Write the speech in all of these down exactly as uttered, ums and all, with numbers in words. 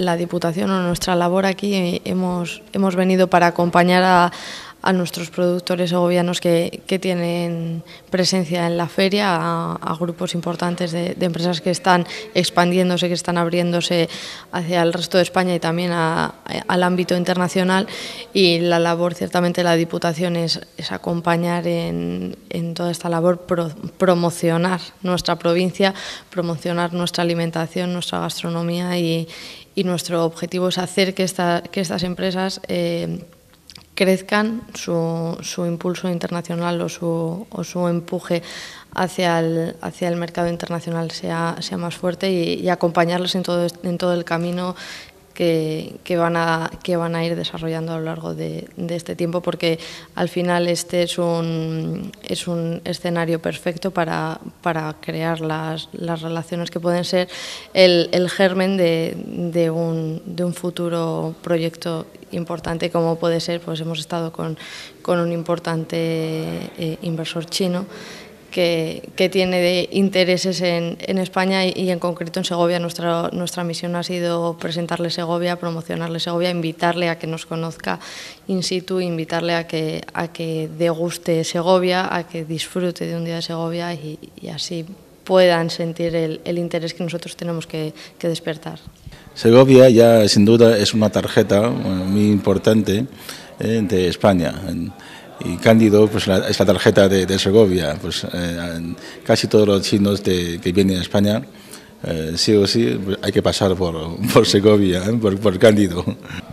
la Diputación o nuestra labor aquí hemos, hemos venido para acompañar a, a nuestros productores segovianos que, que tienen presencia en la feria, a, a grupos importantes de, de empresas que están expandiéndose, que están abriéndose hacia el resto de España y también a, a, al ámbito internacional, y la labor ciertamente de la Diputación es, es acompañar en, en toda esta labor, pro, promocionar nuestra provincia, promocionar nuestra alimentación, nuestra gastronomía, y, y nuestro objetivo es hacer que, esta, que estas empresas eh, crezcan, su, su impulso internacional o su, o su empuje hacia el, hacia el mercado internacional sea, sea más fuerte, y, y acompañarles en todo, en todo el camino que, que, van a, que van a ir desarrollando a lo largo de, de este tiempo, porque al final este es un, es un escenario perfecto para, para crear las, las relaciones que pueden ser el, el germen de, de, un, de un futuro proyecto importante, como puede ser, pues hemos estado con, con un importante eh, inversor chino que, que tiene de intereses en, en España y, y en concreto en Segovia. Nuestra, nuestra misión ha sido presentarle Segovia, promocionarle Segovia, invitarle a que nos conozca in situ, invitarle a que, a que deguste Segovia, a que disfrute de un día de Segovia, y, y así puedan sentir el, el interés que nosotros tenemos que, que despertar. Segovia ya sin duda es una tarjeta muy importante eh, de España, y Cándido pues la, es la tarjeta de, de Segovia. Pues eh, casi todos los chinos de, que vienen a España eh, sí o sí hay que pasar por, por Segovia, eh, por, por Cándido.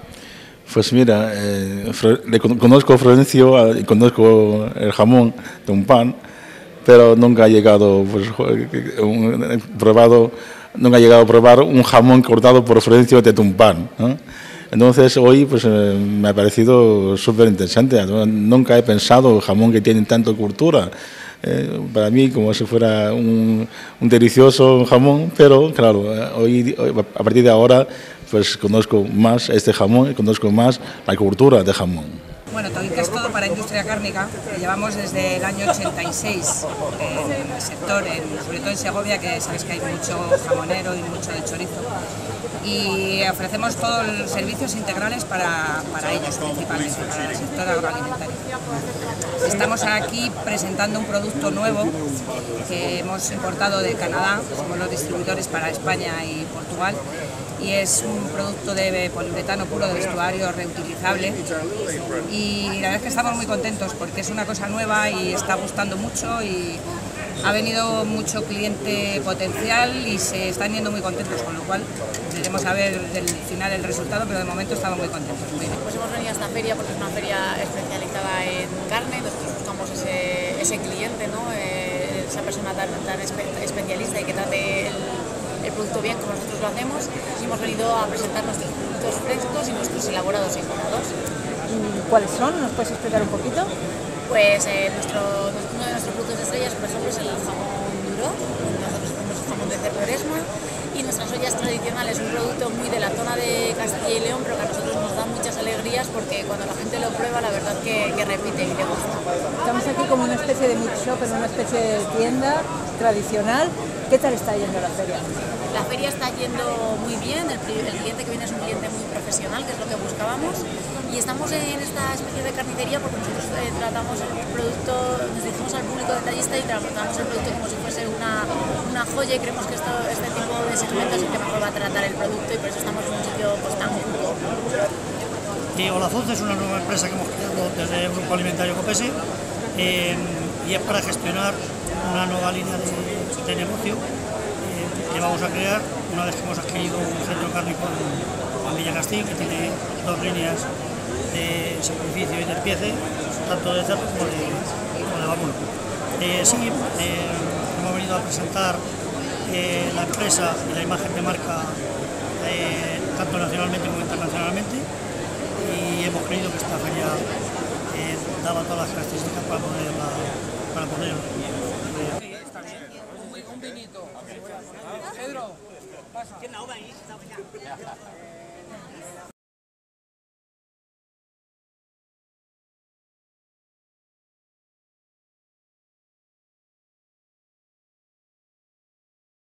Pues mira, eh, le conozco a Florencio y conozco el jamón de un pan, pero nunca ha llegado, pues, un, probado, nunca ha llegado a probar un jamón cortado por Florencio de Tumpán, ¿no? Entonces hoy pues eh, me ha parecido súper interesante. Nunca he pensado el jamón que tiene tanta cultura. Eh, para mí como si fuera un, un delicioso jamón, pero claro, hoy, hoy a partir de ahora pues conozco más este jamón y conozco más la cultura de jamón. Bueno, Toica es todo para industria cárnica, que llevamos desde el año ochenta y seis en el sector, en, sobre todo en Segovia, que sabéis que hay mucho jamonero y mucho de chorizo, y ofrecemos todos los servicios integrales para, para ellos, principalmente, para el sector agroalimentario. Estamos aquí presentando un producto nuevo que hemos importado de Canadá, somos los distribuidores para España y Portugal, y es un producto de poliuretano puro de vestuario reutilizable, y la verdad es que estamos muy contentos porque es una cosa nueva y está gustando mucho, y ha venido mucho cliente potencial y se están yendo muy contentos, con lo cual veremos a ver del final el resultado, pero de momento estamos muy contentos. Muy bien. Pues hemos venido a esta feria porque es una feria especializada en carne. Nosotros buscamos ese, ese cliente, ¿no? Eh, esa persona tan, tan espe especialista y que trate el, el producto bien como nosotros lo hacemos, y hemos venido a presentar nuestros productos frescos y nuestros elaborados y colados. ¿Cuáles son? ¿Nos puedes explicar un poquito? Pues eh, nuestro, uno de nuestros productos de estrellas, por ejemplo, es el jamón duro. Nosotros hacemos el jamón de Cerveresma, y nuestras ollas tradicionales, un producto muy de la zona de Castilla y León, pero que a nosotros nos da muchas alegrías porque cuando la gente lo prueba, la verdad que, que repite y le gusta. Estamos aquí como una especie de mix shop, en una especie de tienda tradicional. ¿Qué tal está yendo la feria? La feria está yendo muy bien, el, el cliente que viene es un cliente muy profesional, que es lo que buscábamos, y estamos en esta especie de carnicería porque nosotros eh, tratamos el producto, nos dirigimos al público detallista y tratamos el producto como si fuese una, una joya, y creemos que esto, este tipo de segmentos es el que mejor va a tratar el producto, y por eso estamos en un sitio pues, tan único. Y Olazuz es una nueva empresa que hemos creado desde el Grupo Alimentario Copese, eh, y es para gestionar una nueva línea de, de negocio que vamos a crear una vez que hemos adquirido un centro cárnico en, en Villacastín, que tiene dos líneas de sacrificio y de empiece, tanto de cerdo como de, como de vacuno. Eh, sí, eh, hemos venido a presentar eh, la empresa y la imagen de marca eh, tanto nacionalmente como internacionalmente, y hemos creído que esta feria eh, daba todas las características para poderla para poder eh, un vinito. Pedro, pasa.